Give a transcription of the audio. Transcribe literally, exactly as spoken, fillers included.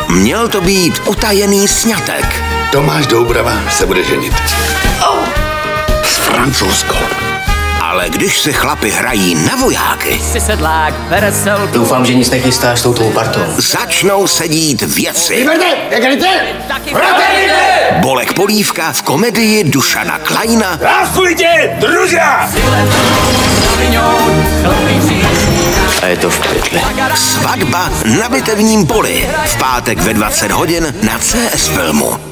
Měl to být utajený sňatek. Tomáš Doubrava se bude ženit. Oh. S francouzskou. Ale když se chlapi hrají na vojáky, doufám, že nic nechystáš s touto partou. začnou se dít věci. Fraternite! Bolek Polívka v komedii Dušana Kleina. Zdravstvujte, družia! A je to v pytli. Svatba na bitevním poli. V pátek ve dvacet hodin na C S Filmu.